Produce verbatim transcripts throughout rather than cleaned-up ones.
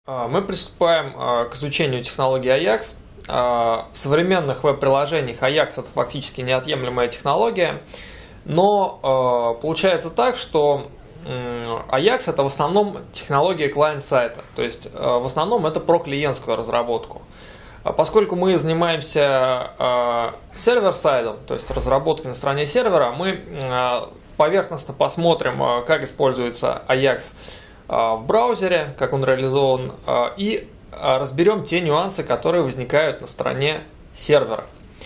Мы приступаем к изучению технологии Ajax. В современных веб-приложениях Ajax это фактически неотъемлемая технология, но получается так, что Ajax это в основном технология клиент-сайта, то есть в основном это про клиентскую разработку. Поскольку мы занимаемся сервер-сайдом, то есть разработкой на стороне сервера, мы поверхностно посмотрим, как используется Ajax в браузере, как он реализован, и разберем те нюансы, которые возникают на стороне сервера.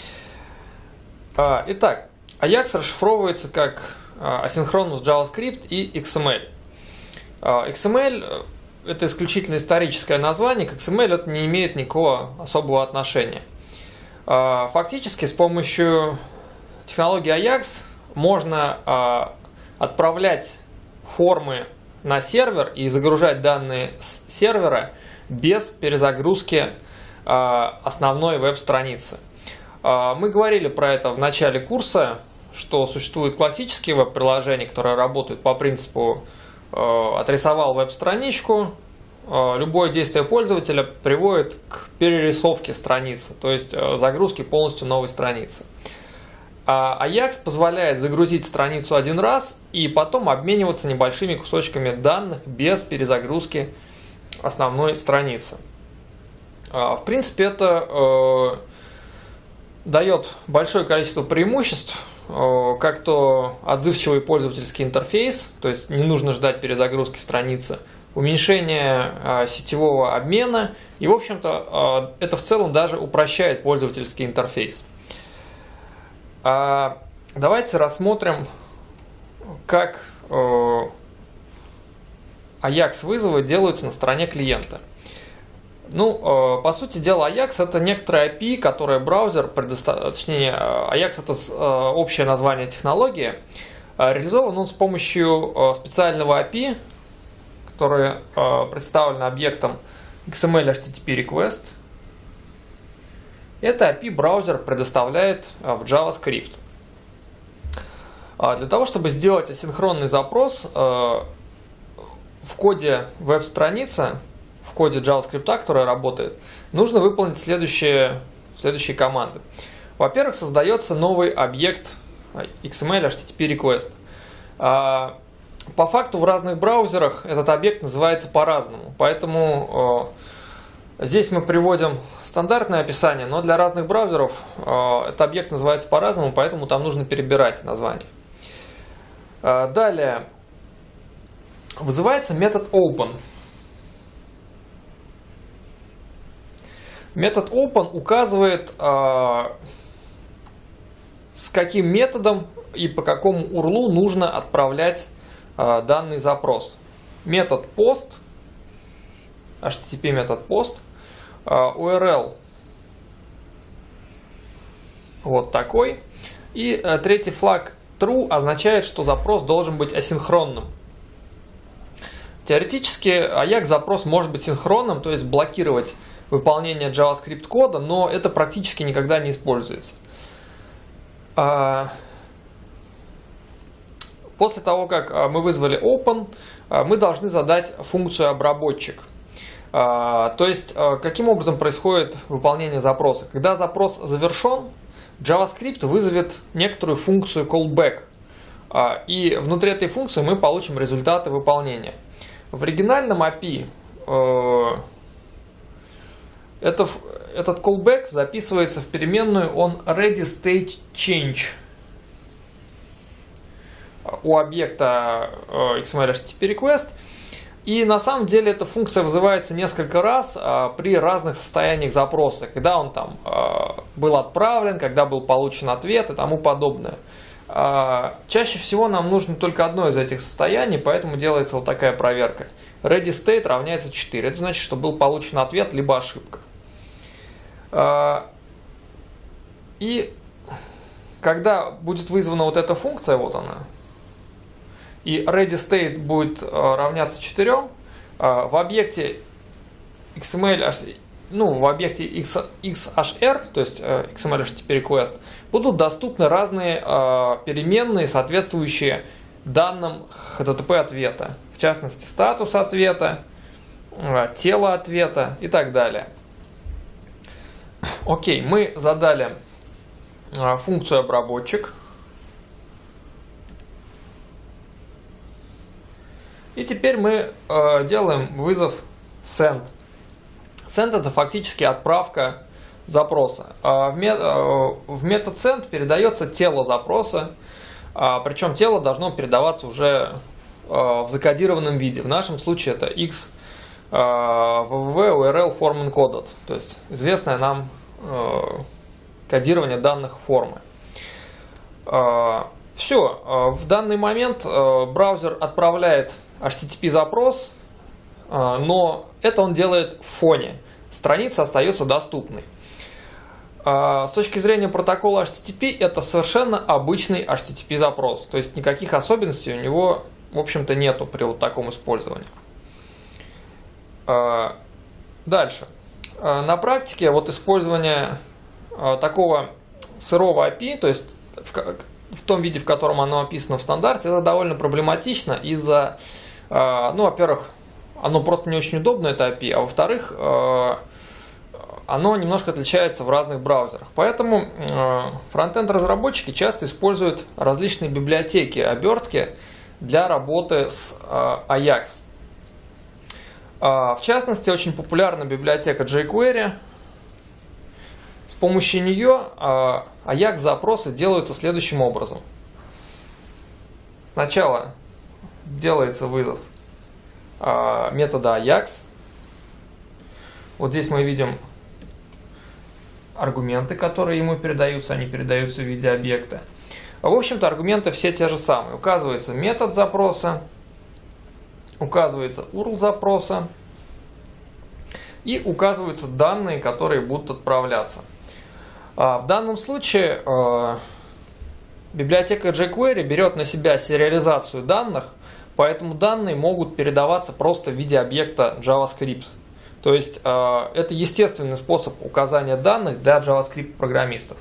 Итак, Ajax расшифровывается как Asynchronous JavaScript и икс эм эль. икс эм эль это исключительно историческое название, к икс эм эль это не имеет никакого особого отношения. Фактически с помощью технологии Ajax можно отправлять формы на сервер и загружать данные с сервера без перезагрузки основной веб-страницы. Мы говорили про это в начале курса, что существуют классические веб-приложения, которые работают по принципу отрисовал веб-страничку, любое действие пользователя приводит к перерисовке страницы, то есть загрузке полностью новой страницы. А Ajax позволяет загрузить страницу один раз и потом обмениваться небольшими кусочками данных без перезагрузки основной страницы. В принципе, это э, дает большое количество преимуществ, э, как то отзывчивый пользовательский интерфейс, то есть не нужно ждать перезагрузки страницы, уменьшение э, сетевого обмена и, в общем-то, э, это в целом даже упрощает пользовательский интерфейс. А давайте рассмотрим, как э, Ajax вызовы делаются на стороне клиента. Ну, э, по сути дела, Ajax это некоторое эй пи ай, которое браузер предоставляет, точнее, Ajax это э, общее название технологии. Э, реализован он с помощью э, специального эй пи ай, который э, представлен объектом икс эм эль эйч ти ти пи request. Это эй пи ай браузер предоставляет в JavaScript. Для того, чтобы сделать асинхронный запрос в коде веб-страницы, в коде JavaScript, которая работает, нужно выполнить следующие, следующие команды. Во-первых, создается новый объект икс эм эль эйч ти ти пи request. По факту в разных браузерах этот объект называется по-разному, поэтому здесь мы приводим стандартное описание, но для разных браузеров э, этот объект называется по-разному, поэтому там нужно перебирать название. Э, далее вызывается метод open. Метод open указывает, э, с каким методом и по какому урлу нужно отправлять э, данный запрос. Метод post, эйч ти ти пи метод post, ю ар эл вот такой. И uh, третий флаг true означает, что запрос должен быть асинхронным. Теоретически Ajax запрос может быть синхронным, то есть блокировать выполнение JavaScript кода, но это практически никогда не используется. Uh, после того, как uh, мы вызвали open, uh, мы должны задать функцию обработчик. Uh, то есть, uh, каким образом происходит выполнение запроса? Когда запрос завершен, JavaScript вызовет некоторую функцию callback. Uh, и внутри этой функции мы получим результаты выполнения. В оригинальном эй пи ай uh, это, этот callback записывается в переменную on readyStateChange у объекта uh, икс эм эль эйч ти ти пи request. И на самом деле эта функция вызывается несколько раз а, при разных состояниях запроса, когда он там а, был отправлен, когда был получен ответ и тому подобное. А, чаще всего нам нужно только одно из этих состояний, поэтому делается вот такая проверка. ReadyState равняется четыре. Это значит, что был получен ответ либо ошибка. А, и когда будет вызвана вот эта функция, вот она, и readyState будет uh, равняться четырем, uh, в объекте икс эм эль, ну, в объекте X, XHR, то есть uh, икс эм эль эйч ти ти пи request, будут доступны разные uh, переменные, соответствующие данным эйч ти ти пи ответа. В частности, статус ответа, тело ответа и так далее. Окей, мы задали функцию обработчик. И теперь мы э, делаем вызов send. Send — это фактически отправка запроса. Э, в, мет, э, в метод send передается тело запроса, э, причем тело должно передаваться уже э, в закодированном виде. В нашем случае это x э, www url form encoded, то есть известное нам э, кодирование данных формы. Э, все, э, в данный момент э, браузер отправляет эйч ти ти пи запрос, но это он делает в фоне. Страница остается доступной. С точки зрения протокола эйч ти ти пи это совершенно обычный эйч ти ти пи запрос. То есть никаких особенностей у него, в общем-то, нету при вот таком использовании. Дальше. На практике вот использование такого сырого эй пи, то есть в, в том виде, в котором оно описано в стандарте, это довольно проблематично из-за, ну, во-первых, оно просто не очень удобно, это эй пи, а во-вторых, оно немножко отличается в разных браузерах. Поэтому фронтенд-разработчики часто используют различные библиотеки, обертки для работы с Ajax. В частности, очень популярна библиотека jQuery. С помощью нее Ajax-запросы делаются следующим образом. Сначала делается вызов метода Ajax. Вот здесь мы видим аргументы, которые ему передаются, они передаются в виде объекта. В общем-то, аргументы все те же самые. Указывается метод запроса, указывается ю ар эл запроса и указываются данные, которые будут отправляться. В данном случае библиотека jQuery берет на себя сериализацию данных, поэтому данные могут передаваться просто в виде объекта JavaScript. То есть это естественный способ указания данных для JavaScript-программистов.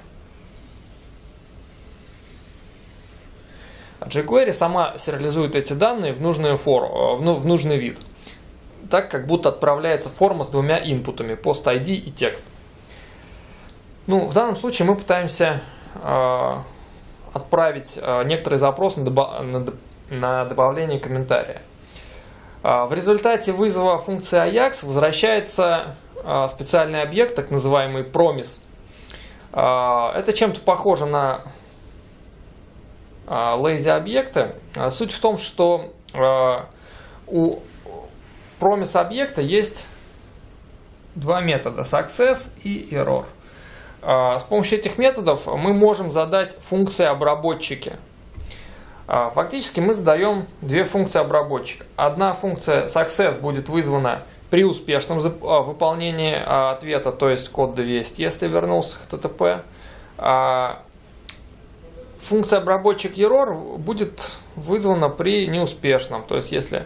jQuery сама сериализует эти данные в, нужную форму, в нужный вид, так как будто отправляется форма с двумя инпутами, post ай ди и текст. Ну, в данном случае мы пытаемся э, отправить э, некоторый запрос на, добав на, на добавление комментария. Э, в результате вызова функции Ajax возвращается э, специальный объект, так называемый promise. Э, это чем-то похоже на э, lazy объекты. Э, суть в том, что э, у promise объекта есть два метода: success и error. С помощью этих методов мы можем задать функции обработчики. Фактически мы задаем две функции обработчика. Одна функция success будет вызвана при успешном выполнении ответа, то есть код двести, если вернулся эйч ти ти пи. Функция обработчик error будет вызвана при неуспешном, то есть если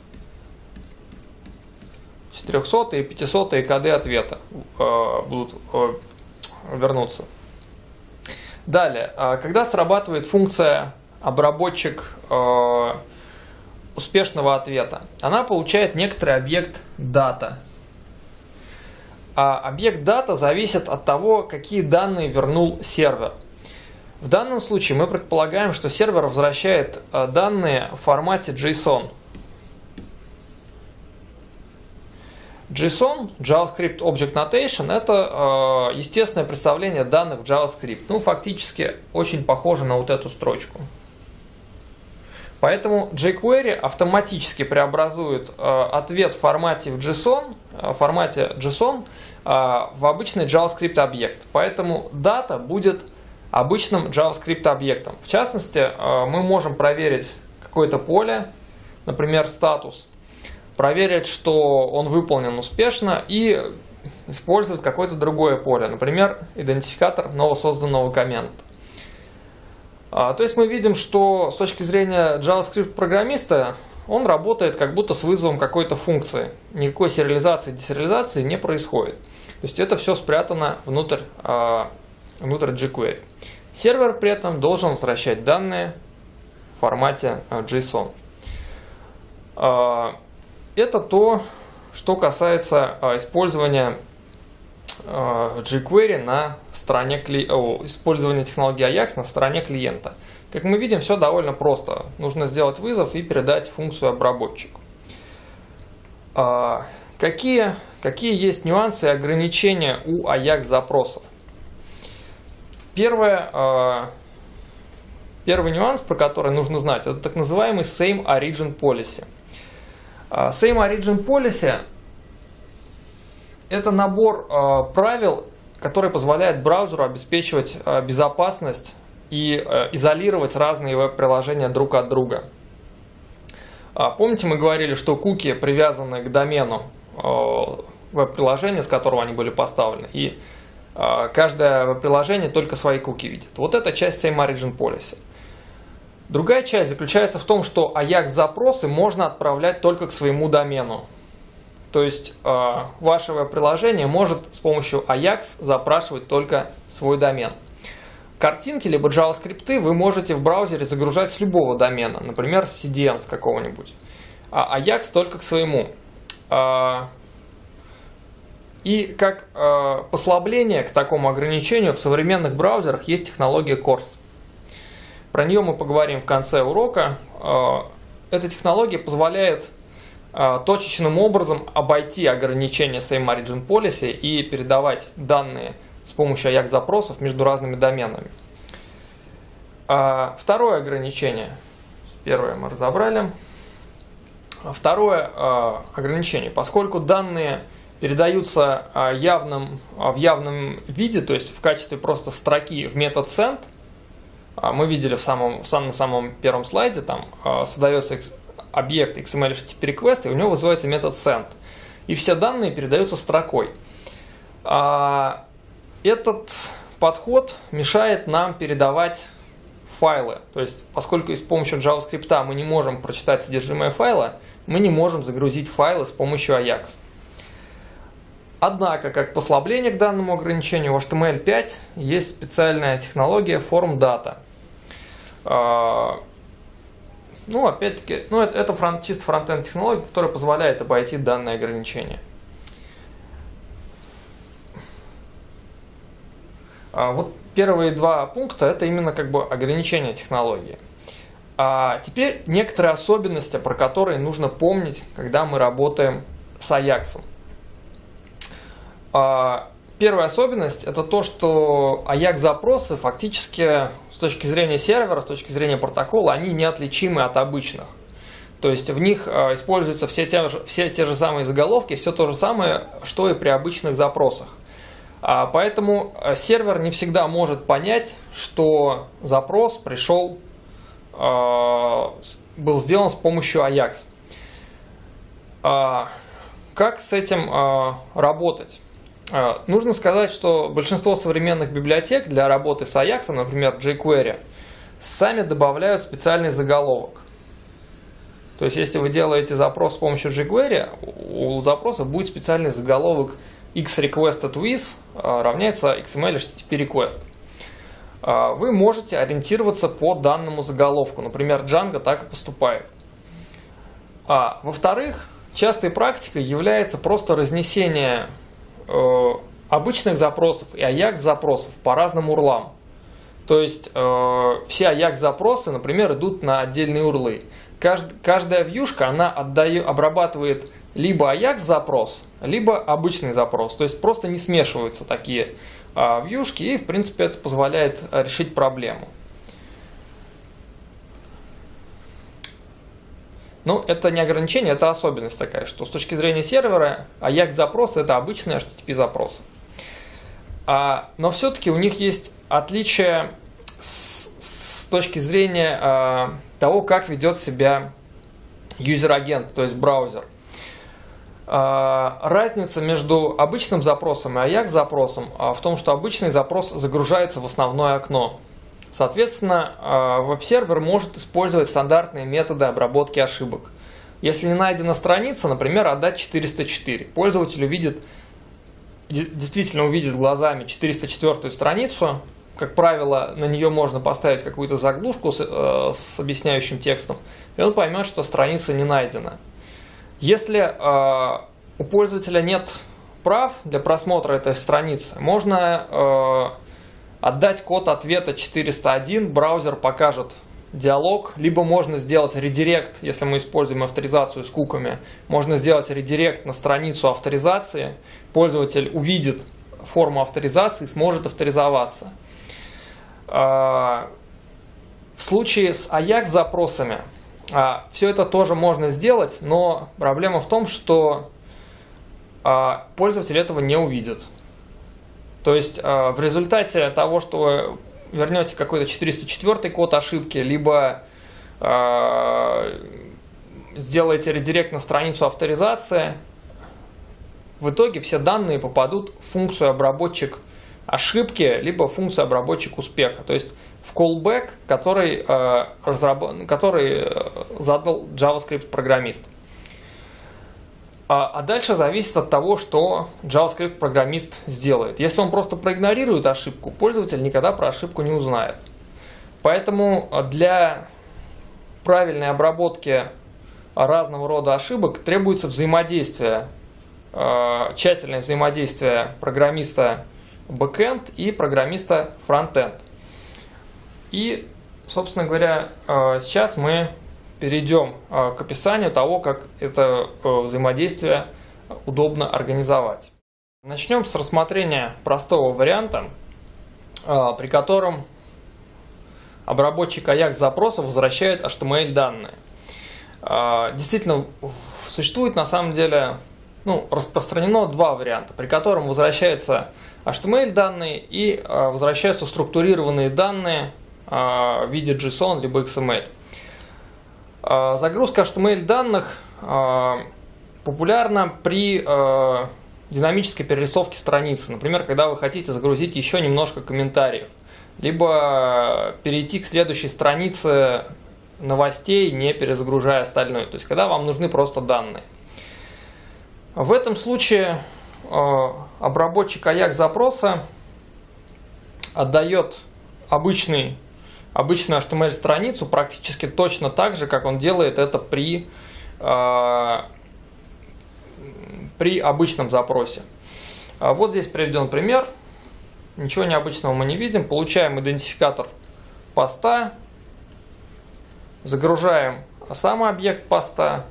четырехсотые и пятисотые коды ответа будут вернуться. Далее, когда срабатывает функция обработчик э, успешного ответа, она получает некоторый объект data. А объект data зависит от того, какие данные вернул сервер. В данном случае мы предполагаем, что сервер возвращает данные в формате JSON. JSON, JavaScript Object Notation, это э, естественное представление данных в JavaScript. Ну, фактически очень похоже на вот эту строчку. Поэтому jQuery автоматически преобразует э, ответ в формате в JSON, э, в формате JSON э, в обычный JavaScript объект. Поэтому data будет обычным JavaScript объектом. В частности, э, мы можем проверить какое-то поле, например, статус, проверить, что он выполнен успешно, и использовать какое-то другое поле, например, идентификатор новосозданного коммента. А, то есть мы видим, что с точки зрения JavaScript-программиста он работает как будто с вызовом какой-то функции. Никакой сериализации и десериализации не происходит. То есть это все спрятано внутрь, а, внутрь jQuery. Сервер при этом должен возвращать данные в формате а, JSON. А, Это то, что касается использования jQuery на стороне кли... О, использования технологии Ajax на стороне клиента. Как мы видим, все довольно просто. Нужно сделать вызов и передать функцию обработчику. Какие, какие есть нюансы и ограничения у Ajax запросов? Первое, первый нюанс, про который нужно знать, это так называемый Same Origin Policy. Same Origin Policy – это набор правил, который позволяет браузеру обеспечивать безопасность и изолировать разные веб-приложения друг от друга. Помните, мы говорили, что куки привязаны к домену веб-приложения, с которого они были поставлены, и каждое веб-приложение только свои куки видит. Вот эта часть Same Origin Policy. Другая часть заключается в том, что Ajax запросы можно отправлять только к своему домену. То есть ваше веб-приложение может с помощью Ajax запрашивать только свой домен. Картинки либо JavaScript вы можете в браузере загружать с любого домена, например, си ди эн с какого-нибудь. А Ajax только к своему. И как послабление к такому ограничению в современных браузерах есть технология Corse. Про нее мы поговорим в конце урока. Эта технология позволяет точечным образом обойти ограничения Same Origin Policy и передавать данные с помощью Ajax запросов между разными доменами. Второе ограничение. Первое мы разобрали. Второе ограничение. Поскольку данные передаются явным, в явном виде, то есть в качестве просто строки в метод send, мы видели в самом, в самом, самом первом слайде, там создается объект икс эм эль эйч ти ти пи request, и у него вызывается метод send. И все данные передаются строкой. Этот подход мешает нам передавать файлы. То есть, поскольку с помощью JavaScript мы не можем прочитать содержимое файла, мы не можем загрузить файлы с помощью Ajax. Однако, как послабление к данному ограничению, в эйч ти эм эль пять есть специальная технология Form Data. Ну, опять-таки, ну, это, это фронт, чисто фронтенд технология, которая позволяет обойти данное ограничение. Вот первые два пункта – это именно как бы ограничение технологии. А теперь некоторые особенности, про которые нужно помнить, когда мы работаем с Ajax. Первая особенность – это то, что Ajax запросы фактически с точки зрения сервера, с точки зрения протокола, они неотличимы от обычных. То есть в них используются все те же, все те же самые заголовки, все то же самое, что и при обычных запросах. Поэтому сервер не всегда может понять, что запрос пришел, был сделан с помощью Ajax. Как с этим работать? Нужно сказать, что большинство современных библиотек для работы с Ajax, например, jQuery, сами добавляют специальный заголовок. То есть, если вы делаете запрос с помощью jQuery, у запроса будет специальный заголовок xRequestedWith равняется икс эм эль эйч ти ти пи request. Вы можете ориентироваться по данному заголовку. Например, Django так и поступает. А, во-вторых, частой практикой является просто разнесение э, обычных запросов и Ajax запросов по разным урлам. То есть э, все Ajax запросы, например, идут на отдельные урлы. Кажд, каждая вьюшка, она отдает, обрабатывает либо Ajax запрос, либо обычный запрос. То есть просто не смешиваются такие а, вьюшки, и в принципе это позволяет решить проблему. Но это не ограничение, это особенность такая, что с точки зрения сервера Ajax запрос это обычные эйч ти ти пи запросы. А, но все-таки у них есть отличие с, с точки зрения а, того, как ведет себя юзер-агент, то есть браузер. Разница между обычным запросом и Ajax запросом в том, что обычный запрос загружается в основное окно. Соответственно, веб-сервер может использовать стандартные методы обработки ошибок. Если не найдена страница, например, отдать четыреста четыре. Пользователь увидит, действительно увидит глазами четыреста четвёртую страницу. Как правило, на нее можно поставить какую-то заглушку с, с объясняющим текстом, и он поймет, что страница не найдена. Если э, у пользователя нет прав для просмотра этой страницы, можно э, отдать код ответа четыреста один, браузер покажет диалог, либо можно сделать редирект, если мы используем авторизацию с куками, можно сделать редирект на страницу авторизации, пользователь увидит форму авторизации и сможет авторизоваться. В случае с аякс запросами все это тоже можно сделать, но проблема в том, что пользователь этого не увидит. То есть в результате того, что вы вернете какой-то четыреста четвёртый код ошибки, либо сделаете редирект на страницу авторизации, в итоге все данные попадут в функцию обработчик ошибки, либо в функцию обработчик успеха. То есть в callback, который, э, разработ... который задал JavaScript-программист. А, а дальше зависит от того, что JavaScript-программист сделает. Если он просто проигнорирует ошибку, пользователь никогда про ошибку не узнает. Поэтому для правильной обработки разного рода ошибок требуется взаимодействие, э, тщательное взаимодействие программиста бэкэнд и программиста фронтенд. И, собственно говоря, сейчас мы перейдем к описанию того, как это взаимодействие удобно организовать. Начнем с рассмотрения простого варианта, при котором обработчик аякс запросов возвращает эйч ти эм эль данные. Действительно, существует на самом деле ну, распространено два варианта, при котором возвращается эйч ти эм эль данные и возвращаются структурированные данные в виде джейсон либо икс эм эль. Загрузка эйч ти эм эль данных популярна при динамической перерисовке страницы. Например, когда вы хотите загрузить еще немножко комментариев, либо перейти к следующей странице новостей, не перезагружая остальное. То есть, когда вам нужны просто данные. В этом случае обработчик аякс запроса отдает обычный обычную эйч ти эм эль страницу практически точно так же, как он делает это при, э, при обычном запросе. Вот здесь приведен пример. Ничего необычного мы не видим. Получаем идентификатор поста, загружаем сам объект поста.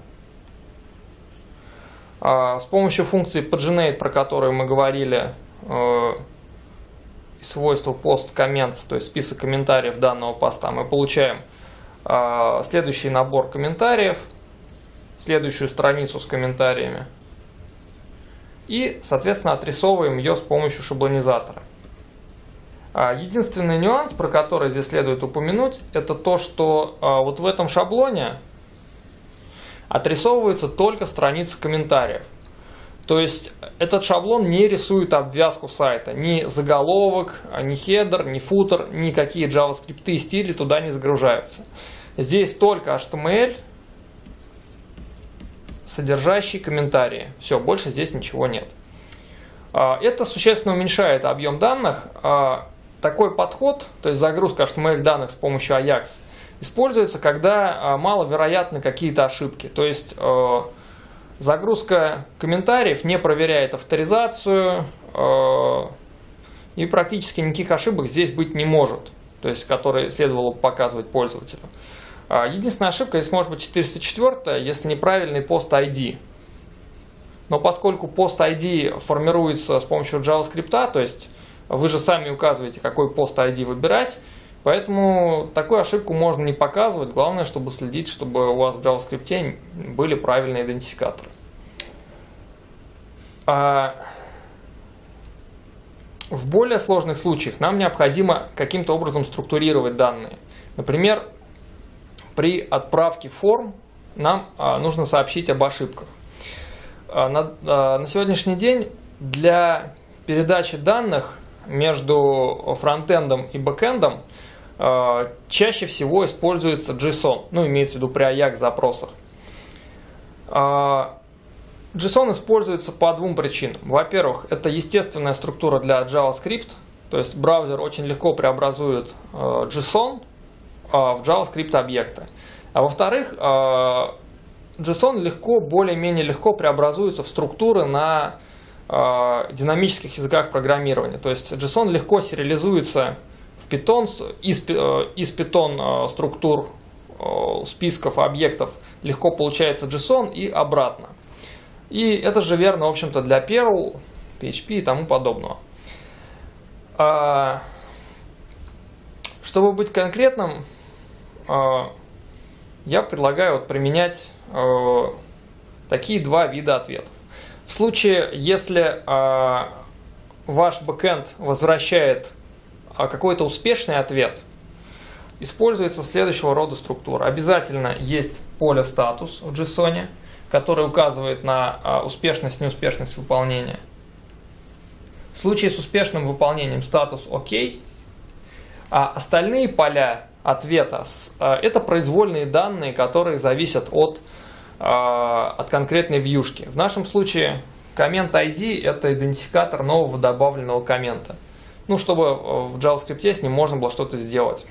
Э, с помощью функции paginate, про которую мы говорили, э, свойство post comments, то есть список комментариев данного поста, мы получаем э, следующий набор комментариев, следующую страницу с комментариями и, соответственно, отрисовываем ее с помощью шаблонизатора. А единственный нюанс, про который здесь следует упомянуть, это то, что э, вот в этом шаблоне отрисовывается только страница комментариев. То есть этот шаблон не рисует обвязку сайта, ни заголовок, ни хедер, ни футер, никакие JavaScript и стили туда не загружаются. Здесь только эйч ти эм эль, содержащий комментарии. Все, больше здесь ничего нет. Это существенно уменьшает объем данных. Такой подход, то есть загрузка эйч ти эм эль данных с помощью аякс, используется, когда маловероятны какие-то ошибки. То есть загрузка комментариев не проверяет авторизацию, э, и практически никаких ошибок здесь быть не может, то есть которые следовало показывать пользователю. Единственная ошибка здесь может быть четыреста четвёртая, если неправильный пост ай ди. Но поскольку пост ай ди формируется с помощью JavaScript, то есть вы же сами указываете, какой пост ай ди выбирать, поэтому такую ошибку можно не показывать. Главное, чтобы следить, чтобы у вас в JavaScript были правильные идентификаторы. А в более сложных случаях нам необходимо каким-то образом структурировать данные. Например, при отправке форм нам нужно сообщить об ошибках. На, на сегодняшний день для передачи данных между фронтендом и бэкэндом чаще всего используется джейсон, ну имеется в виду при аякс запросах. джейсон используется по двум причинам. Во-первых, это естественная структура для JavaScript, то есть браузер очень легко преобразует джейсон в JavaScript объекты. А во-вторых, JSON легко, более-менее легко преобразуется в структуры на э, динамических языках программирования. То есть JSON легко сериализуется в Python, из, э, из Python э, структур э, списков объектов легко получается JSON и обратно. И это же верно, в общем-то, для Perl, пи эйч пи и тому подобного. А, чтобы быть конкретным, а, я предлагаю вот применять а, такие два вида ответов. В случае, если а, ваш бэкэнд возвращает а, какой-то успешный ответ, используется следующего рода структура. Обязательно есть поле статус в JSON, который указывает на а, успешность, неуспешность выполнения. В случае с успешным выполнением статус ОК, а остальные поля ответа это произвольные данные, которые зависят от, от конкретной вьюшки. В нашем случае коммент ай ди это идентификатор нового добавленного коммента. Ну, чтобы в JavaScript с ним можно было что-то сделать.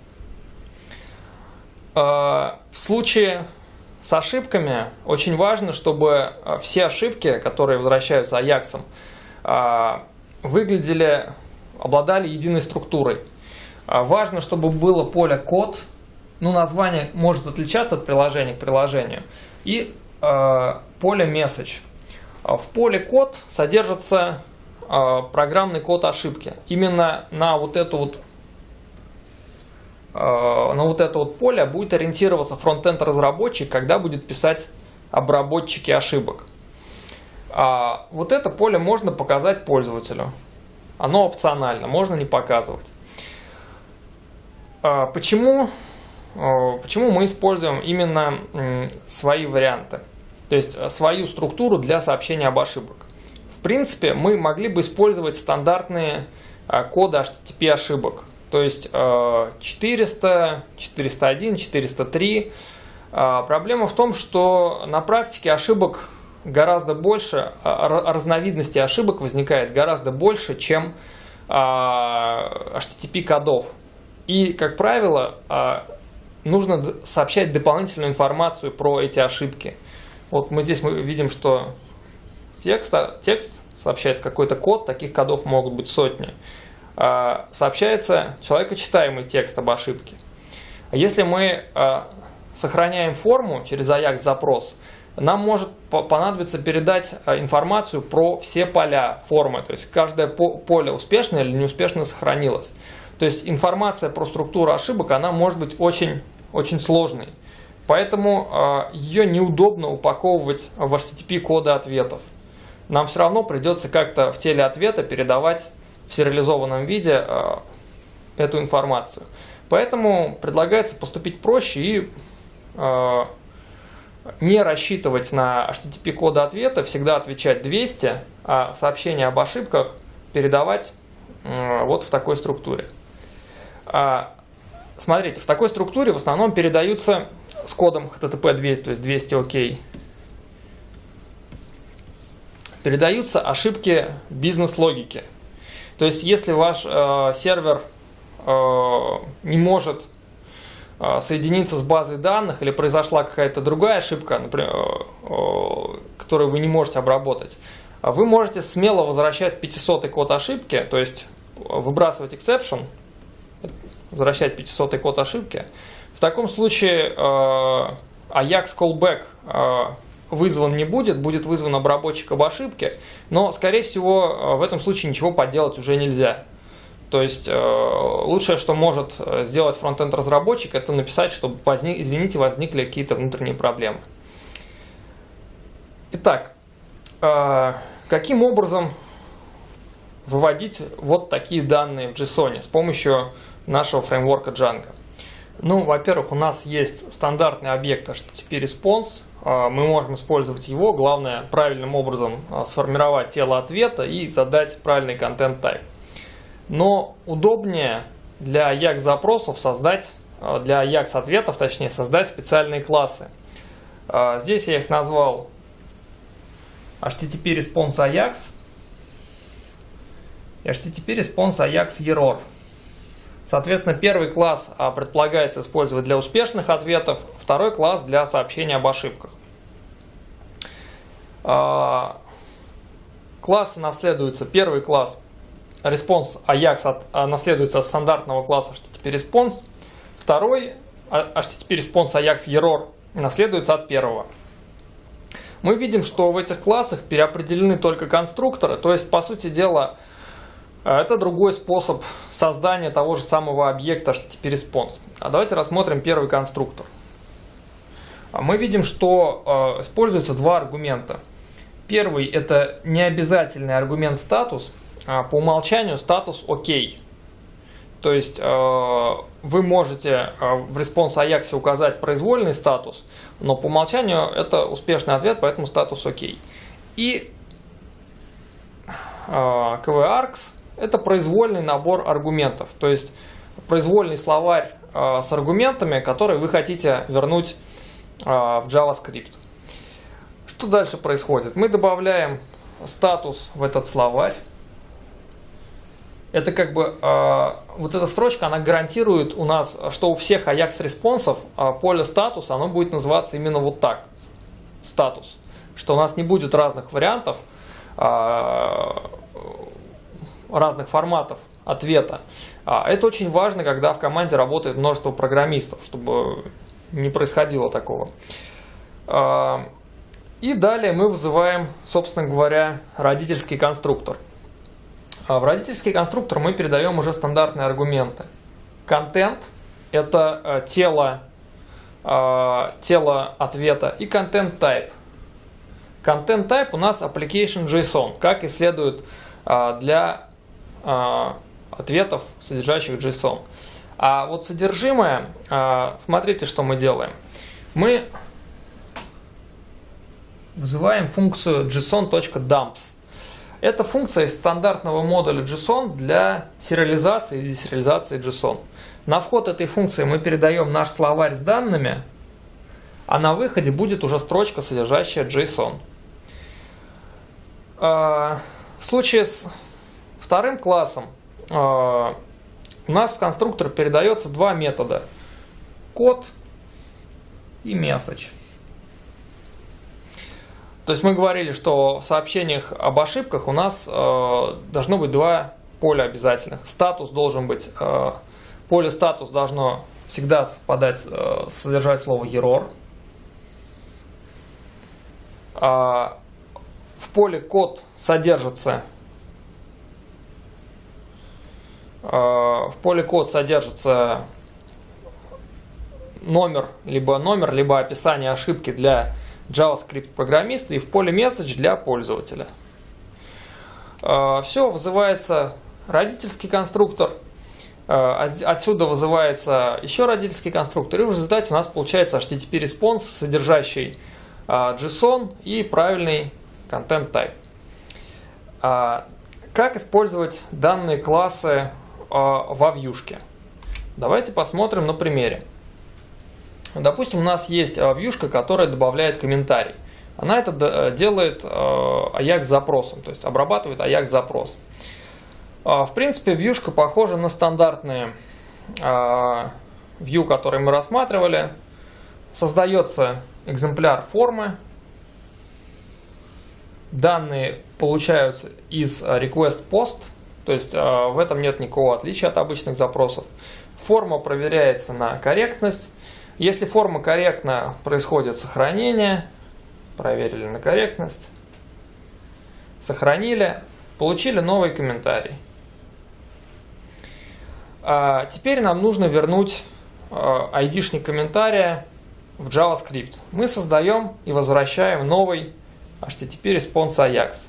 В случае с ошибками очень важно, чтобы все ошибки, которые возвращаются аяксом, выглядели, обладали единой структурой. Важно, чтобы было поле код, ну, название может отличаться от приложения к приложению, и э, поле message. В поле код содержится э, программный код ошибки. Именно на вот это вот, э, на вот это вот поле будет ориентироваться фронтенд разработчик, когда будет писать обработчики ошибок. А вот это поле можно показать пользователю. Оно опционально, можно не показывать. А почему, почему мы используем именно свои варианты? То есть свою структуру для сообщения об ошибках. В принципе, мы могли бы использовать стандартные коды эйч ти ти пи ошибок. То есть четыреста, четыреста один, четыреста три. Проблема в том, что на практике ошибок гораздо больше, разновидностей ошибок возникает гораздо больше, чем эйч ти ти пи кодов. И, как правило, нужно сообщать дополнительную информацию про эти ошибки. Вот мы здесь мы видим, что текст, текст сообщается какой-то код, таких кодов могут быть сотни. Сообщается человекочитаемый текст об ошибке. Если мы сохраняем форму через аякс-запрос, нам может понадобиться передать информацию про все поля формы. То есть каждое поле успешно или неуспешно сохранилось. То есть информация про структуру ошибок, она может быть очень, очень сложной. Поэтому ее неудобно упаковывать в эйч ти ти пи коды ответов. Нам все равно придется как-то в теле ответа передавать в сериализованном виде эту информацию. Поэтому предлагается поступить проще и не рассчитывать на эйч ти ти пи коды ответа, всегда отвечать двести, а сообщения об ошибках передавать вот в такой структуре. Смотрите, в такой структуре в основном передаются с кодом эйч ти ти пи двести, то есть двести ОК, передаются ошибки бизнес-логики. То есть если ваш э, сервер э, не может соединиться с базой данных или произошла какая-то другая ошибка, например, которую вы не можете обработать, вы можете смело возвращать пятисотый код ошибки, то есть выбрасывать exception, возвращать пятисотый код ошибки. В таком случае Ajax callback вызван не будет, будет вызван обработчик об ошибке, но, скорее всего, в этом случае ничего поделать уже нельзя. То есть лучшее, что может сделать фронтенд-разработчик, это написать, чтобы, возник, извините, возникли какие-то внутренние проблемы. Итак, каким образом выводить вот такие данные в JSON с помощью нашего фреймворка Django? Ну, во-первых, у нас есть стандартный объект эйч ти ти пи response. Мы можем использовать его. Главное, правильным образом сформировать тело ответа и задать правильный контент-тайп. Но удобнее для Ajax-запросов создать, для Ajax-ответов, точнее, создать специальные классы. Здесь я их назвал эйч ти ти пи response Ajax и эйч ти ти пи response Ajax error. Соответственно, первый класс предполагается использовать для успешных ответов, второй класс для сообщения об ошибках. Классы наследуются. Первый класс response Ajax от, наследуется от стандартного класса эйч ти ти пи response. Второй эйч ти ти пи response Ajax error наследуется от первого. Мы видим, что в этих классах переопределены только конструкторы, то есть, по сути дела, это другой способ создания того же самого объекта эйч ти ти пи response. А давайте рассмотрим первый конструктор. Мы видим, что э, используются два аргумента. Первый – это необязательный аргумент статус. А по умолчанию статус ОК. То есть э, вы можете э, в response Ajax указать произвольный статус, но по умолчанию это успешный ответ, поэтому статус ОК. И э, kvargs – это произвольный набор аргументов. То есть произвольный словарь э, с аргументами, которые вы хотите вернуть э, в JavaScript. Что дальше происходит? Мы добавляем статус в этот словарь. Это как бы э, вот эта строчка, она гарантирует у нас, что у всех Ajax респонсов э, поле статус, оно будет называться именно вот так. Статус. Что у нас не будет разных вариантов, э, разных форматов ответа. А это очень важно, когда в команде работает множество программистов, чтобы не происходило такого. Э, И далее мы вызываем, собственно говоря, родительский конструктор. В родительский конструктор мы передаем уже стандартные аргументы. Content – это тело, тело ответа, и content type. Content type у нас application JSON, как и следует для ответов, содержащих JSON. А вот содержимое, смотрите, что мы делаем. Мы вызываем функцию json.dumps. Это функция из стандартного модуля JSON для сериализации и десериализации JSON. На вход этой функции мы передаем наш словарь с данными, а на выходе будет уже строчка, содержащая JSON. В случае с вторым классом у нас в конструктор передается два метода: код и message. То есть мы говорили, что в сообщениях об ошибках у нас э, должно быть два поля обязательных. Статус должен быть, э, поле статус должно всегда совпадать, э, содержать слово error. А в поле код содержится, э, в поле код содержится номер, либо номер, либо описание ошибки для JavaScript программиста, и в поле message для пользователя. Все, вызывается родительский конструктор, отсюда вызывается еще родительский конструктор, и в результате у нас получается эйч ти ти пи response, содержащий JSON и правильный content type. Как использовать данные классы во вьюшке? Давайте посмотрим на примере. Допустим, у нас есть вьюшка, которая добавляет комментарий. Она это делает Ajax запросом, то есть обрабатывает Ajax запрос. В принципе, вьюшка похожа на стандартные вью, которые мы рассматривали. Создается экземпляр формы. Данные получаются из request post, то есть в этом нет никакого отличия от обычных запросов. Форма проверяется на корректность. Если форма корректна, происходит сохранение. Проверили на корректность. Сохранили. Получили новый комментарий. А теперь нам нужно вернуть айдишник комментария в JavaScript. Мы создаем и возвращаем новый эйч ти ти пи response Ajax.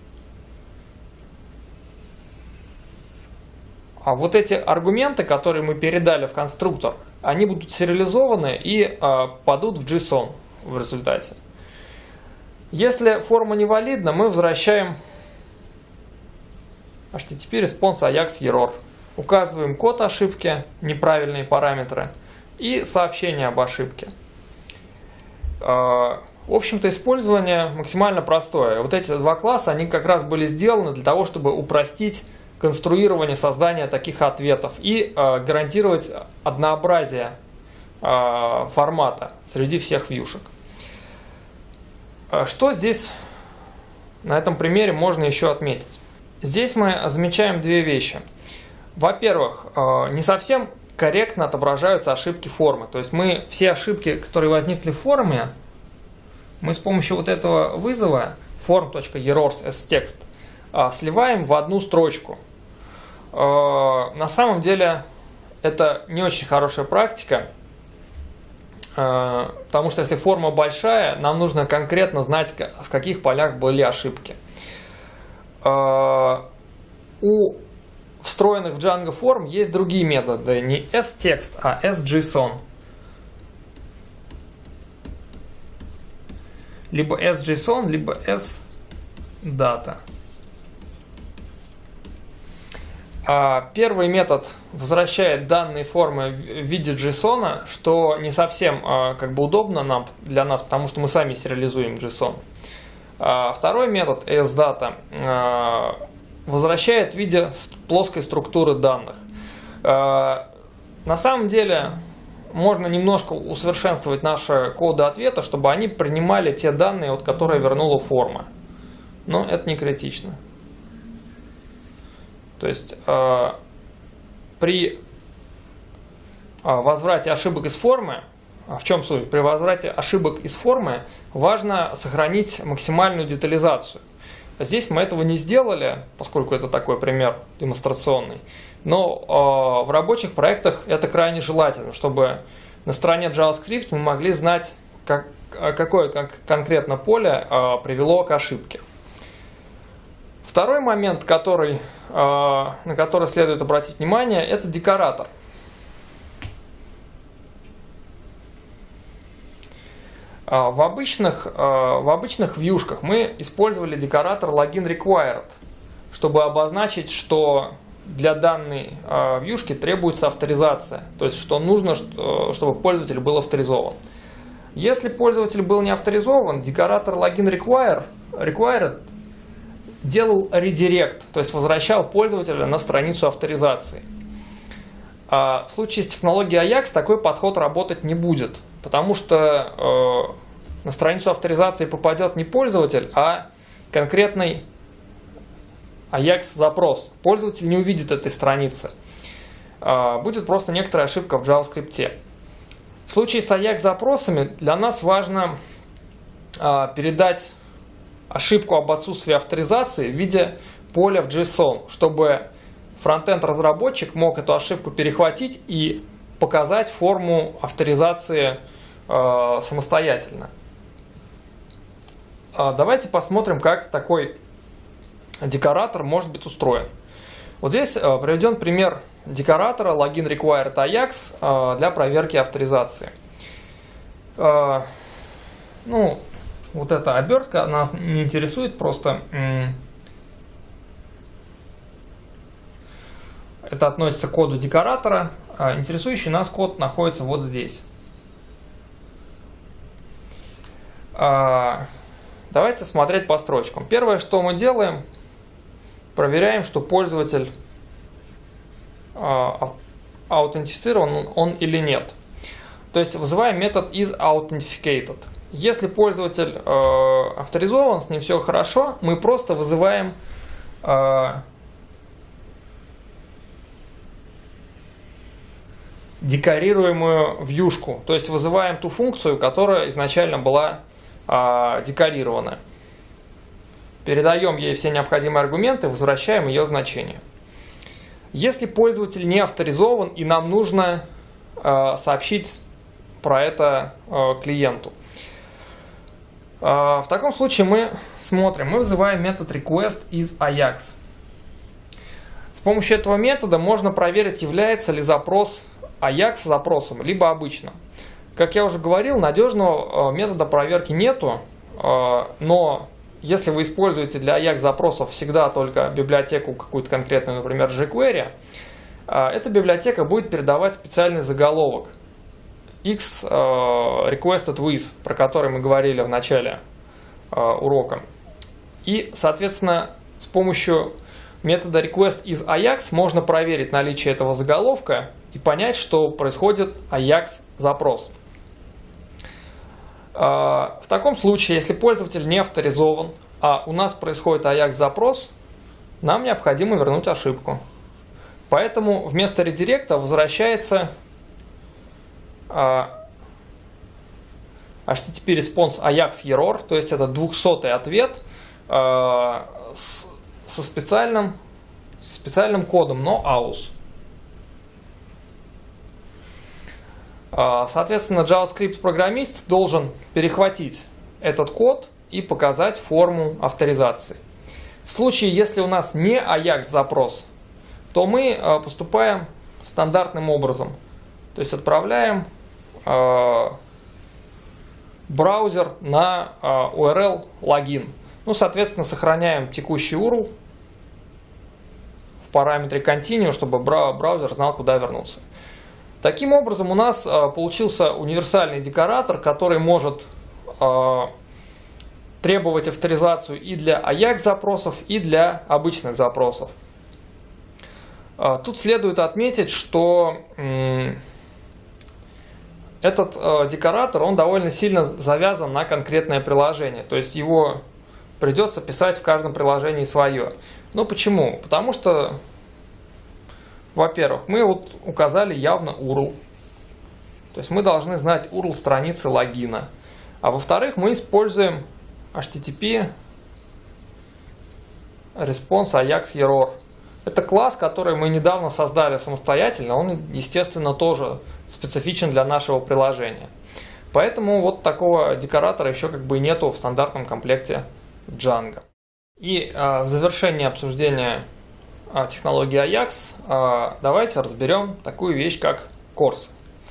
А вот эти аргументы, которые мы передали в конструктор, они будут сериализованы и э, падут в JSON в результате. Если форма невалидна, мы возвращаем эйч ти ти пи response Ajax error. Указываем код ошибки, неправильные параметры и сообщение об ошибке. Э, в общем-то, использование максимально простое. Вот эти два класса, они как раз были сделаны для того, чтобы упростить конструирование, создание таких ответов и э, гарантировать однообразие э, формата среди всех вьюшек. Что здесь на этом примере можно еще отметить? Здесь мы замечаем две вещи. Во-первых, не совсем корректно отображаются ошибки формы. То есть мы все ошибки, которые возникли в форме, мы с помощью вот этого вызова form.errors as-text сливаем в одну строчку. На самом деле это не очень хорошая практика, потому что если форма большая, нам нужно конкретно знать, в каких полях были ошибки. У встроенных в Django форм есть другие методы, не as-text, а as-json. Либо as-json, либо as-data. Первый метод возвращает данные формы в виде JSON, что не совсем как бы удобно нам, для нас, потому что мы сами сериализуем JSON. Второй метод as-data возвращает в виде плоской структуры данных. На самом деле можно немножко усовершенствовать наши коды ответа, чтобы они принимали те данные, от которые вернула форма. Но это не критично. То есть э, при э, возврате ошибок из формы, в чем суть? При возврате ошибок из формы важно сохранить максимальную детализацию. Здесь мы этого не сделали, поскольку это такой пример демонстрационный. Но э, в рабочих проектах это крайне желательно, чтобы на стороне JavaScript мы могли знать, как, какое как конкретно поле э, привело к ошибке. Второй момент, который, на который следует обратить внимание, это декоратор. В обычных, в обычных вьюшках мы использовали декоратор LoginRequired, чтобы обозначить, что для данной вьюшки требуется авторизация, то есть что нужно, чтобы пользователь был авторизован. Если пользователь был не авторизован, декоратор LoginRequired делал редирект, то есть возвращал пользователя на страницу авторизации. А в случае с технологией Ajax такой подход работать не будет, потому что э, на страницу авторизации попадет не пользователь, а конкретный Ajax запрос. Пользователь не увидит этой страницы. Э, будет просто некоторая ошибка в JavaScript. В случае с Ajax запросами для нас важно э, передать ошибку об отсутствии авторизации в виде поля в JSON, чтобы фронтенд-разработчик мог эту ошибку перехватить и показать форму авторизации э, самостоятельно. Э, давайте посмотрим, как такой декоратор может быть устроен. Вот здесь э, приведен пример декоратора LoginRequired Ajax э, для проверки авторизации. Э, ну, Вот эта обертка нас не интересует, просто это относится к коду декоратора. Интересующий нас код находится вот здесь. Давайте смотреть по строчкам. Первое, что мы делаем, проверяем, что пользователь аутентифицирован он или нет. То есть вызываем метод isAuthenticated. Если пользователь э, авторизован, с ним все хорошо, мы просто вызываем э, декорируемую вьюшку. То есть вызываем ту функцию, которая изначально была э, декорирована. Передаем ей все необходимые аргументы, возвращаем ее значение. Если пользователь не авторизован и нам нужно э, сообщить про это э, клиенту, в таком случае мы смотрим, мы вызываем метод request из Ajax. С помощью этого метода можно проверить, является ли запрос Ajax запросом, либо обычным. Как я уже говорил, надежного метода проверки нету, но если вы используете для Ajax запросов всегда только библиотеку какую-то конкретную, например, jQuery, эта библиотека будет передавать специальный заголовок X requested with, про который мы говорили в начале урока. И, соответственно, с помощью метода request из Ajax можно проверить наличие этого заголовка и понять, что происходит Ajax запрос. В таком случае, если пользователь не авторизован, а у нас происходит AJAX-запрос, нам необходимо вернуть ошибку. Поэтому вместо редиректа возвращается а, эйч ти ти пи response AJAX error, то есть это двухсотый ответ а, с, со специальным, специальным кодом, но aus. А, соответственно, JavaScript-программист должен перехватить этот код и показать форму авторизации. В случае, если у нас не AJAX-запрос, то мы а, поступаем стандартным образом. То есть отправляем а, браузер на а, ю ар эл логин. Ну, соответственно, сохраняем текущий ю ар эл в параметре continue, чтобы браузер знал, куда вернуться. Таким образом, у нас а, получился универсальный декоратор, который может а, требовать авторизацию и для AJAX-запросов, и для обычных запросов. А, тут следует отметить, что м, этот а, декоратор, он довольно сильно завязан на конкретное приложение. То есть его придется писать в каждом приложении свое. Но почему? Потому что, во-первых, мы вот указали явно ю ар эл. То есть мы должны знать ю ар эл страницы логина. А во-вторых, мы используем эйч ти ти пи response AJAX error. Это класс, который мы недавно создали самостоятельно. Он, естественно, тоже специфичен для нашего приложения. Поэтому вот такого декоратора еще как бы нету в стандартном комплекте Django. И а, в завершении обсуждения а, технологии AJAX а, давайте разберем такую вещь, как корс.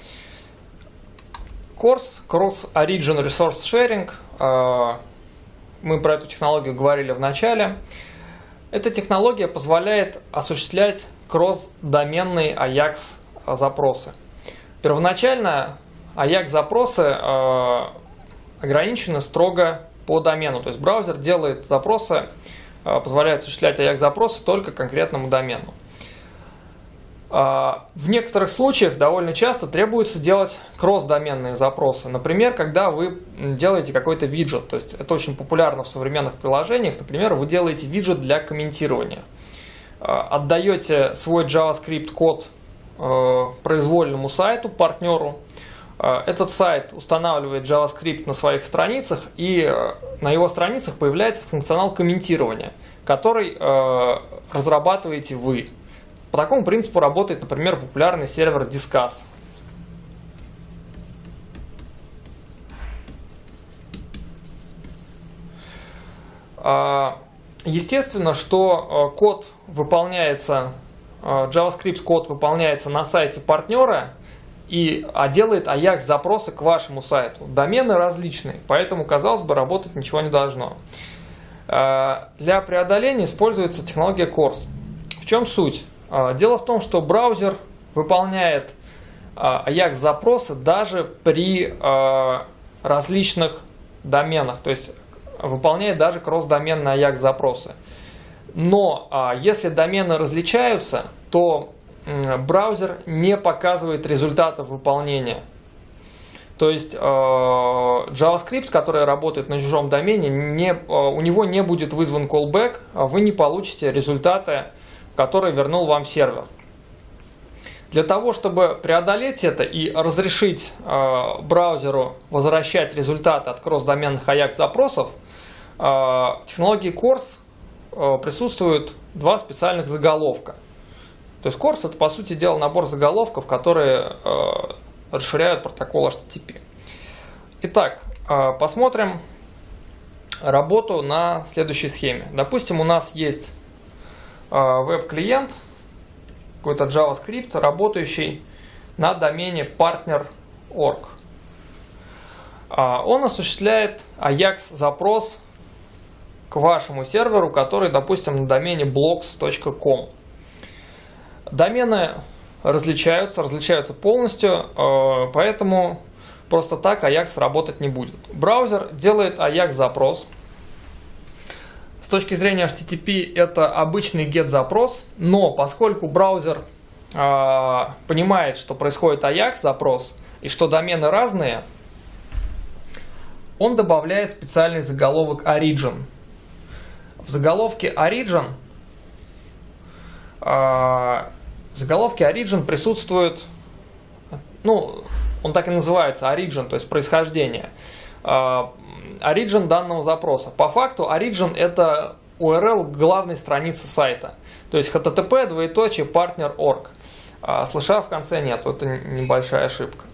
корс, Cross Origin Resource Sharing, а, мы про эту технологию говорили в начале. Эта технология позволяет осуществлять кросс-доменные AJAX-запросы. Первоначально AJAX-запросы э, ограничены строго по домену. То есть браузер делает запросы, э, позволяет осуществлять AJAX-запросы только конкретному домену. Э, в некоторых случаях довольно часто требуется делать кросс-доменные запросы. Например, когда вы делаете какой-то виджет. То есть это очень популярно в современных приложениях. Например, вы делаете виджет для комментирования. Э, отдаете свой JavaScript-код произвольному сайту, партнеру. Этот сайт устанавливает JavaScript на своих страницах, и на его страницах появляется функционал комментирования, который разрабатываете вы. По такому принципу работает, например, популярный сервер Disqus. Естественно, что код выполняется JavaScript код выполняется на сайте партнера, и, а делает AJAX-запросы к вашему сайту. Домены различные, поэтому, казалось бы, работать ничего не должно. Для преодоления используется технология корс. В чем суть? Дело в том, что браузер выполняет AJAX-запросы даже при различных доменах, то есть выполняет даже кросс-доменные AJAX-запросы. Но а, если домены различаются, то м, браузер не показывает результатов выполнения. То есть э, JavaScript, который работает на чужом домене, не, э, у него не будет вызван callback, а вы не получите результаты, которые вернул вам сервер. Для того, чтобы преодолеть это и разрешить э, браузеру возвращать результаты от кросс-доменных AJAX-запросов, э, в технологии корс присутствуют два специальных заголовка. То есть корс — это, по сути дела, набор заголовков, которые э, расширяют протокол эйч ти ти пи. Итак, э, посмотрим работу на следующей схеме. Допустим, у нас есть э, веб-клиент, какой-то JavaScript, работающий на домене partner точка org. Э, он осуществляет AJAX-запрос к вашему серверу, который, допустим, на домене blogs точка ком. Домены различаются, различаются полностью, поэтому просто так AJAX работать не будет. Браузер делает AJAX-запрос. С точки зрения эйч ти ти пи это обычный get-запрос, но поскольку браузер понимает, что происходит AJAX-запрос и что домены разные, он добавляет специальный заголовок origin. в заголовке origin, в заголовке origin присутствует, ну, он так и называется, origin, то есть происхождение. Origin данного запроса. По факту origin это ю ар эл главной страницы сайта. То есть эйч ти ти пи двоеточие partner точка орг. А слэша в конце нет, это небольшая ошибка.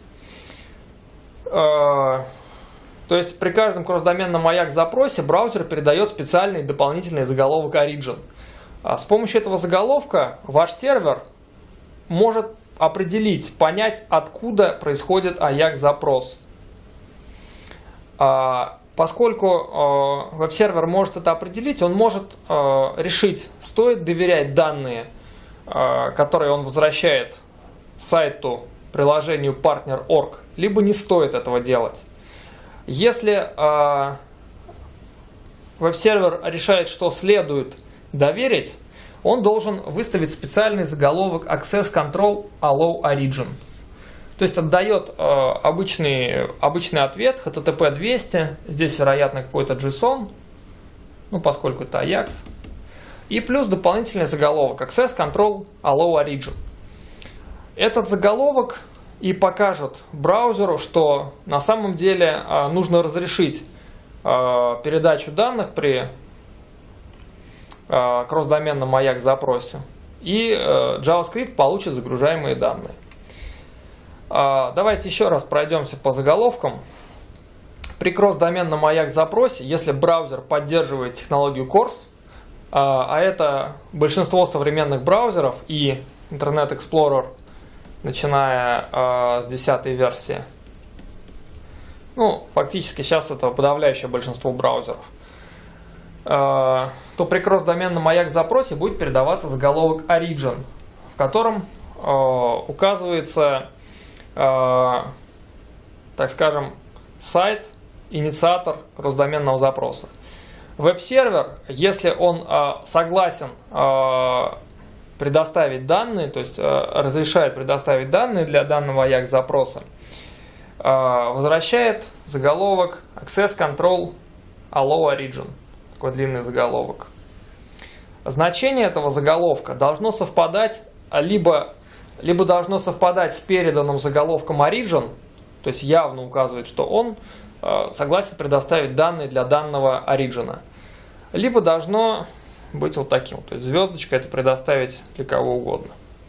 То есть при каждом кросс-доменном маяк запросе браузер передает специальный дополнительный заголовок origin. А с помощью этого заголовка ваш сервер может определить, понять, откуда происходит аяк запрос. Поскольку веб-сервер может это определить, он может решить, стоит доверять данные, которые он возвращает сайту, приложению partner точка орг, либо не стоит этого делать. Если веб-сервер решает, что следует доверить, он должен выставить специальный заголовок Access Control Allow Origin. То есть отдает э, обычный, обычный ответ эйч ти ти пи двести, здесь, вероятно, какой-то JSON, ну, поскольку это Ajax, и плюс дополнительный заголовок Access Control Allow Origin. Этот заголовок и покажет браузеру, что на самом деле э, нужно разрешить э, передачу данных при э, кросс-доменном маяк запросе, и э, JavaScript получит загружаемые данные. Давайте еще раз пройдемся по заголовкам. При кросс-доменном маяк запросе, если браузер поддерживает технологию корс, а это большинство современных браузеров и Internet Explorer, начиная с десятой версии, ну, фактически сейчас это подавляющее большинство браузеров, то при кросс-доменном маяк запросе будет передаваться заголовок origin, в котором указывается, так скажем, сайт, инициатор кросс-доменного запроса. Веб-сервер, если он согласен предоставить данные, то есть разрешает предоставить данные для данного аяк запроса, возвращает заголовок Access Control Allow Origin, такой длинный заголовок. Значение этого заголовка должно совпадать либо либо должно совпадать с переданным заголовком origin, то есть явно указывает, что он э, согласен предоставить данные для данного origin, либо должно быть вот таким, то есть звездочка это предоставить для кого угодно.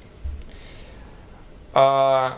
А,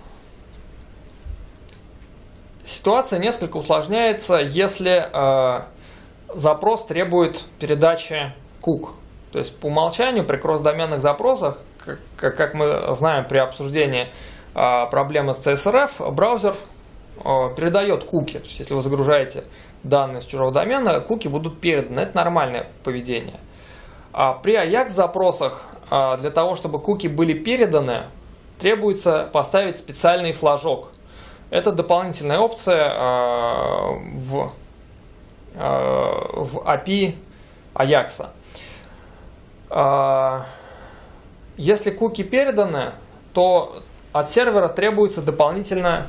ситуация несколько усложняется, если э, запрос требует передачи кук. То есть по умолчанию при кросс-доменных запросах, как, как мы знаем при обсуждении а, проблемы с си эс эр эф, браузер а, передает куки. То есть если вы загружаете данные с чужого домена, куки будут переданы. Это нормальное поведение. А при аяк запросах а, для того, чтобы куки были переданы, требуется поставить специальный флажок. Это дополнительная опция а, в, а, в эй пи ай Аякса. Если куки переданы, то от сервера требуется дополнительно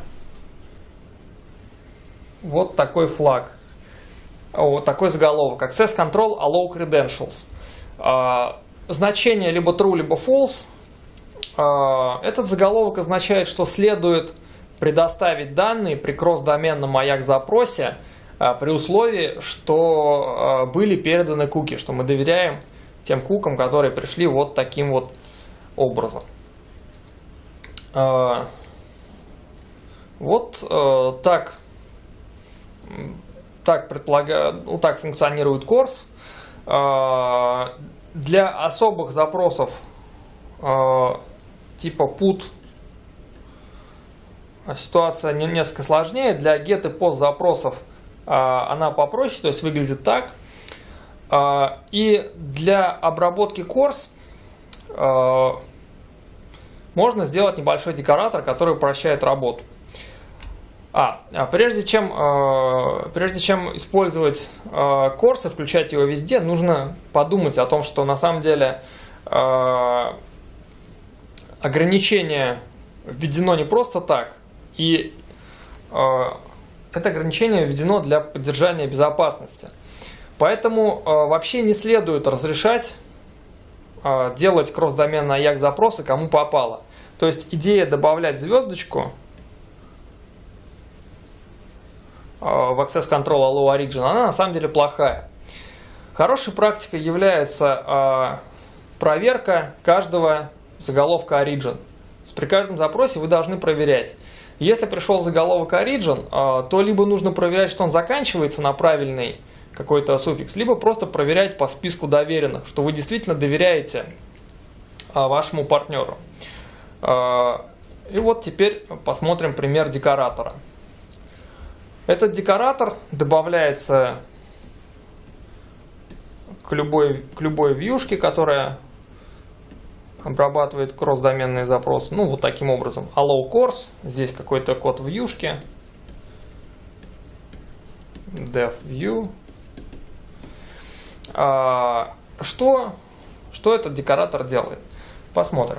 вот такой флаг, вот такой заголовок Access Control Allow Credentials. Значение либо true, либо false. Этот заголовок означает, что следует предоставить данные при кросс-доменном маяк запросе при условии, что были переданы куки, что мы доверяем тем кукам, которые пришли вот таким вот образом. Вот так, так, предполагаю, ну, так функционирует корс. Для особых запросов типа put ситуация несколько сложнее. Для get и post запросов она попроще, то есть выглядит так. И для обработки корс можно сделать небольшой декоратор, который упрощает работу. А, прежде чем, прежде чем использовать корс и включать его везде, нужно подумать о том, что на самом деле ограничение введено не просто так, и это ограничение введено для поддержания безопасности. Поэтому э, вообще не следует разрешать э, делать кросс-доменные Аякс запросы кому попало. То есть идея добавлять звездочку э, в Access Control Allow Origin, она на самом деле плохая. Хорошей практикой является э, проверка каждого заголовка Origin. При каждом запросе вы должны проверять. Если пришел заголовок Origin, э, то либо нужно проверять, что он заканчивается на правильный какой-то суффикс, либо просто проверять по списку доверенных, что вы действительно доверяете э, вашему партнеру. Э, и вот теперь посмотрим пример декоратора. Этот декоратор добавляется к любой, к любой вьюшке, которая обрабатывает кросс-доменные запросы. Ну, вот таким образом. Allow course. Здесь какой-то код вьюшки. Def view. А, что, что этот декоратор делает? Посмотрим.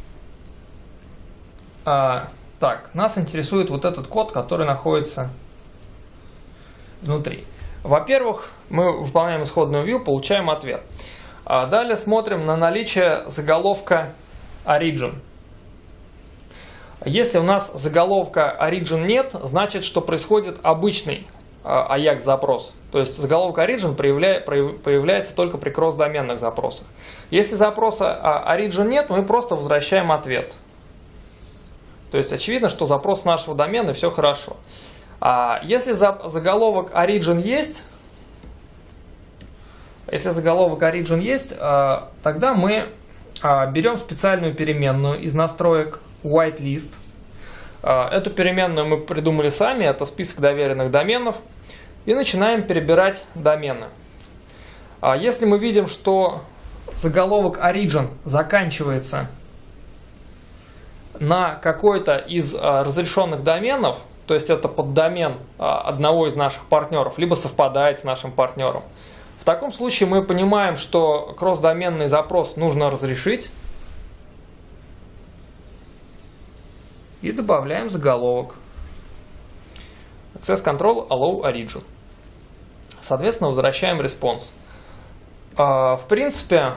А, так, нас интересует вот этот код, который находится внутри. Во-первых, мы выполняем исходную view, получаем ответ. А далее смотрим на наличие заголовка Origin. Если у нас заголовка Origin нет, значит, что происходит обычный Аякс запрос. То есть заголовок Origin проявля... появляется только при кросс-доменных запросах. Если запроса Origin нет, мы просто возвращаем ответ. То есть очевидно, что запрос нашего домена, и все хорошо. А если заголовок Origin есть, если заголовок Origin есть, тогда мы берем специальную переменную из настроек whitelist. Эту переменную мы придумали сами, это список доверенных доменов, и начинаем перебирать домены. Если мы видим, что заголовок Origin заканчивается на какой-то из разрешенных доменов, то есть это поддомен одного из наших партнеров, либо совпадает с нашим партнером, в таком случае мы понимаем, что кросс-доменный запрос нужно разрешить и добавляем заголовок Access Control Allow Origin. Соответственно, возвращаем response. В принципе,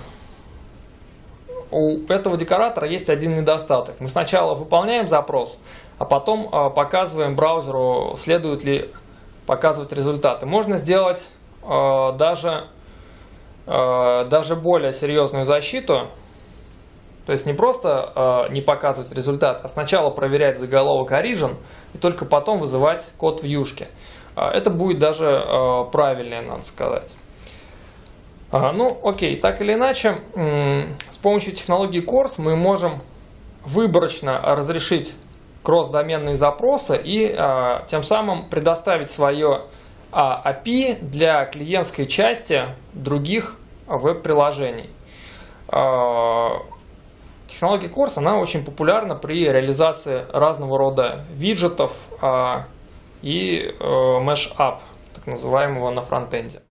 у этого декоратора есть один недостаток. Мы сначала выполняем запрос, а потом показываем браузеру, следует ли показывать результаты. Можно сделать даже, даже более серьезную защиту. То есть не просто не показывать результат, а сначала проверять заголовок Origin и только потом вызывать код вьюшки. Это будет даже правильнее, надо сказать. Ну, окей, так или иначе, с помощью технологии Course мы можем выборочно разрешить кросс-доменные запросы и тем самым предоставить свое эй пи ай для клиентской части других веб-приложений. Технология Course, она очень популярна при реализации разного рода виджетов и mesh-up, так называемого на фронтенде.